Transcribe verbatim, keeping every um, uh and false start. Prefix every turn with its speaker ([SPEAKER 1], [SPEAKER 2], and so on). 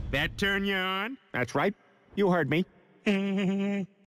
[SPEAKER 1] That turn you on? That's right. You heard me.